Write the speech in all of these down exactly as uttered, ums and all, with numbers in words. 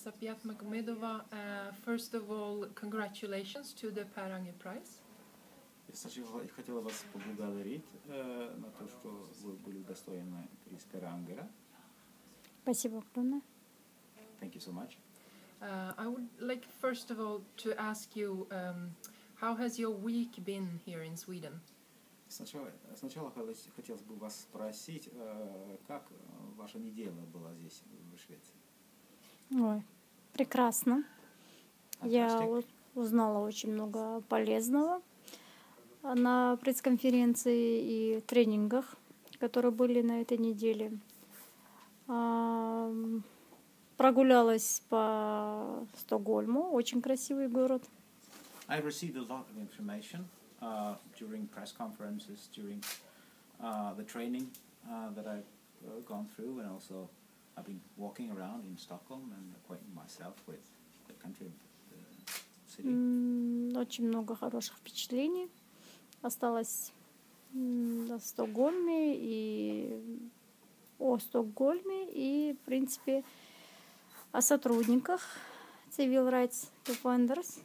Sapiat Magomedova. Uh, first of all, congratulations to the Per Anger Prize. Я сначала хотела вас поблагодарить э, на то, что вы были удостоены приз Пера Ангера. Спасибо огромное. Thank you so much. Uh, I would like first of all to ask you, um, how has your week been here in Sweden? Сначала, сначала хотелось бы вас спросить, э, как ваша неделя была здесь, в Швеции? Ой, прекрасно. Я Fantastic. узнала очень много полезного на пресс-конференции и тренингах, которые были на этой неделе. Прогулялась по Стокгольму, очень красивый город. I received a lot of information uh, during press conferences, during uh, the training uh, that I've uh, gone through, and also I've been walking around in Stockholm and acquainting myself with the country, the city. М, Очень много хороших впечатлений осталось м, о Стокгольме и о Стокгольме и, в принципе, о сотрудниках Civil Rights Defenders.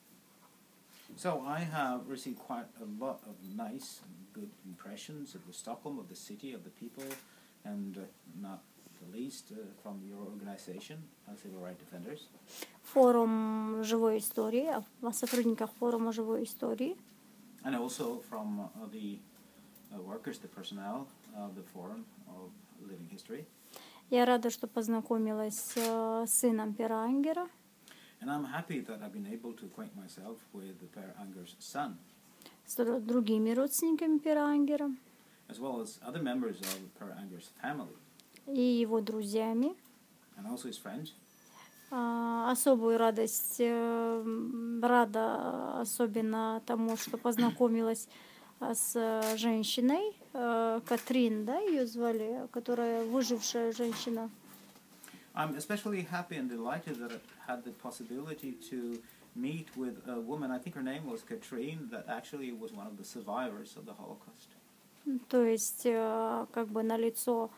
So I have received quite a lot of nice, good impressions of the Stockholm, of the city, of the people, and uh, not the least uh, from your organization, uh, Civil Rights Defenders. Форум живой истории, о о сотрудниках форума живой истории. And also from uh, the uh, workers, the personnel of the Forum of Living History. Я рада, что познакомилась э, с сыном Пера Ангера, And I'm happy that I've been able to acquaint myself with the Per Anger's son, с дру- другими родственниками Пера Ангера as well as other members of Per Anger's family, и его друзьями. and also his friends. А, Особую радость, э, м, рада особенно тому, что познакомилась а, с э, женщиной, э, Катрин, да, ее звали, которая выжившая женщина. I'm especially happy and delighted that I had the possibility to meet with a woman, I think her name was Katrine, that actually was one of the survivors of the Holocaust. М, То есть, э, как бы налицо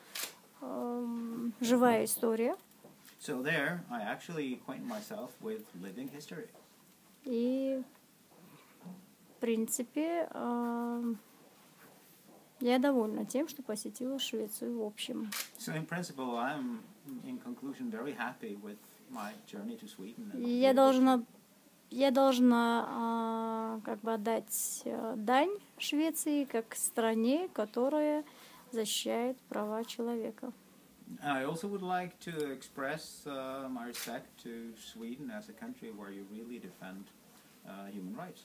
эм, живая история. So there, I actually acquaint myself with living history. И, в принципе, эм, я довольна тем, что посетила Швецию в общем. So in principle, I'm, in conclusion, very happy with my journey to Sweden. and И to be Я able to- должна, я должна а, как бы отдать э, дань Швеции как стране, которая защищает права человека. I also would like to express uh, my respect to Sweden as a country where you really defend uh, human rights.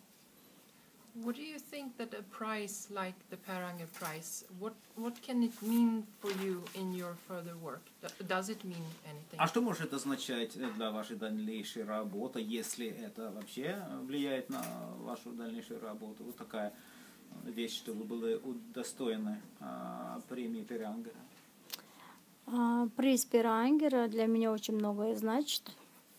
What do you think that a prize like the Per Anger Prize, what, what can it mean for you in your further work? Do- Does it mean anything? А что может означать для вашей дальнейшей работы, если это вообще влияет на вашу дальнейшую работу? Вот такая вещь, что вы были удостоены а, премии Пера Ангера. А, Приз Пера Ангера для меня очень многое значит.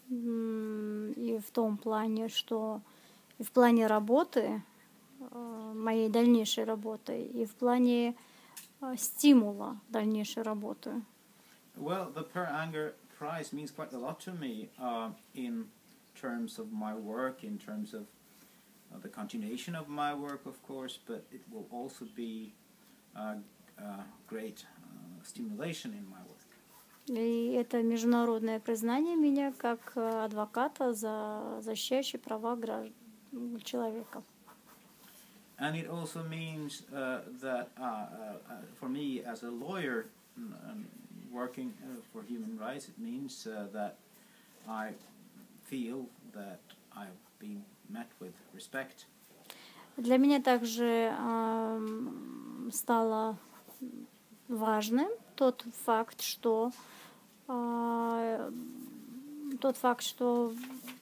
М, И в том плане, что и в плане работы, э, моей дальнейшей работы, и в плане э, стимула дальнейшей работы. Well, the Per Anger Prize means quite a lot to me uh, in terms of my work, in terms of uh, the continuation of my work, of course, but it will also be uh, uh, great uh, stimulation in my work. И это международное признание меня как э, адвоката, за защищающий права граждан, человека. And it also means uh, that uh, uh, uh, for me as a lawyer mm, um, working uh, for human rights, it means uh, that I feel that I've been met with respect. Для меня также ам, стало важным тот факт, что а, тот факт, что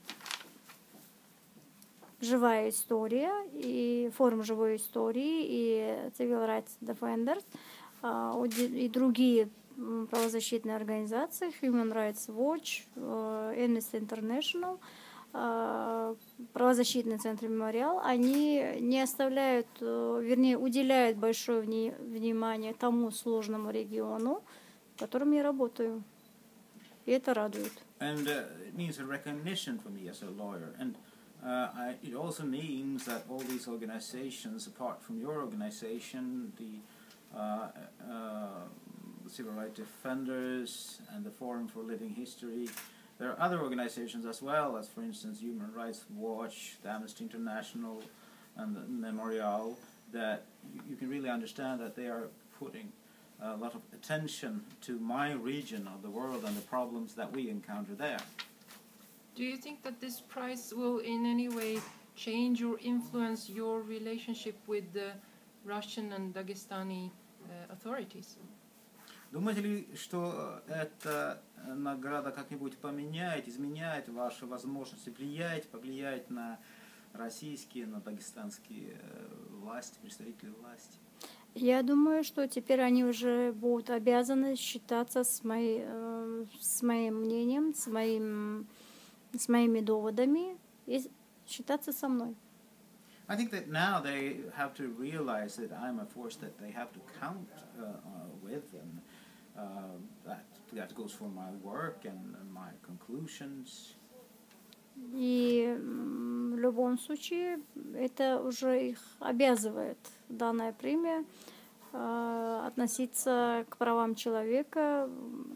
живая история и форум живой истории и Civil Rights Defenders а, уди- и другие м, правозащитные организации, Human Rights Watch, э, Amnesty International, а, правозащитный центр «Мемориал», они не оставляют, э, вернее, уделяют большое вни- внимание тому сложному региону, в котором я работаю. И это радует. And uh, it means a recognition for me as a lawyer. And uh, I, it also means that all these organizations, apart from your organization, the uh, uh, Civil Rights Defenders and the Forum for Living History, there are other organizations as well, as for instance Human Rights Watch, the Amnesty International, and the Memorial, that you, you can really understand that they are putting a lot of attention to my region of the world and the problems that we encounter there. Do you think that this prize will in any way change or influence your relationship with the Russian and Dagestani uh, authorities? Думаете ли, что эта награда как-нибудь поменяет, изменяет ваши возможности влиять, повлиять на российские, на дагестанские власти, представители власти? Я думаю, что теперь они уже будут обязаны считаться с, моей, э, с моим мнением, с, моим, с моими доводами и считаться со мной. I think that now they have to realize that I'm a force that they have to count uh, uh, with, and uh, that that goes for my work and, and my conclusions. И м, в любом случае это уже их обязывает, данная премия, э, относиться к правам человека,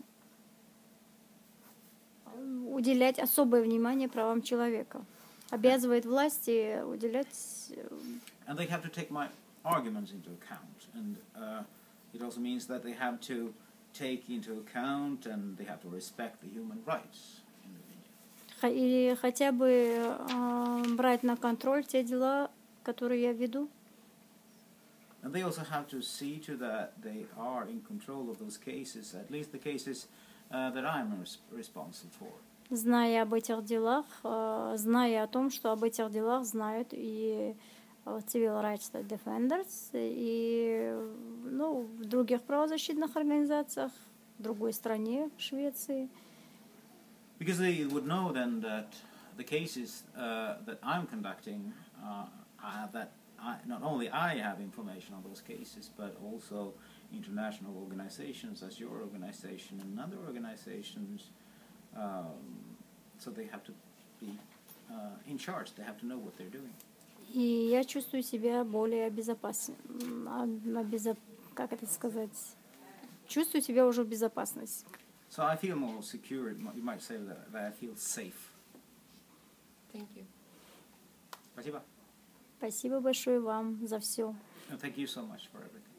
м, уделять особое внимание правам человека. Обязывает власти уделять... э, And they have to take my arguments into account, and uh, it also means that they have to take into account and they have to respect the human rights in the region. х- или хотя бы э, брать на контроль те дела, которые я веду. And they also have to see to that they are in control of those cases, at least the cases uh, that I'm res- responsible for. Зная об этих делах, э, зная о том, что об этих делах знают и э, Civil Rights Defenders, и ну, в других правозащитных организациях, в другой стране, в Швеции. Because they would know then that the cases uh, that I'm conducting, uh, I, that I, not only I have information on those cases, but also international organizations, as your organization and other organizations. Um, so they have to be uh, in charge. They have to know what they're doing. И я чувствую себя более безопасно. Как это сказать? Чувствую себя уже в безопасности. So I feel more secure. You might say that, that I feel safe. Thank you. Спасибо. Спасибо большое вам за все. And thank you so much for everything.